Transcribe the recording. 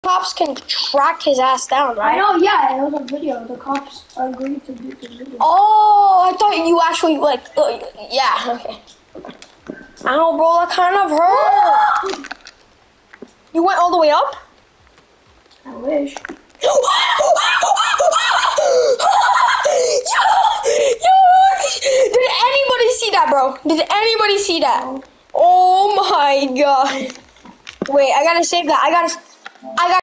Cops can track his ass down, right? I know, yeah, it was a video. The cops agreed to do the video. Oh, I thought you actually, like, yeah, okay. Ow, bro, that kind of hurt. You went all the way up? I wish. Yo, did anybody see that, bro? Did anybody see that? No. Oh my god. Wait, I gotta save that. I gotta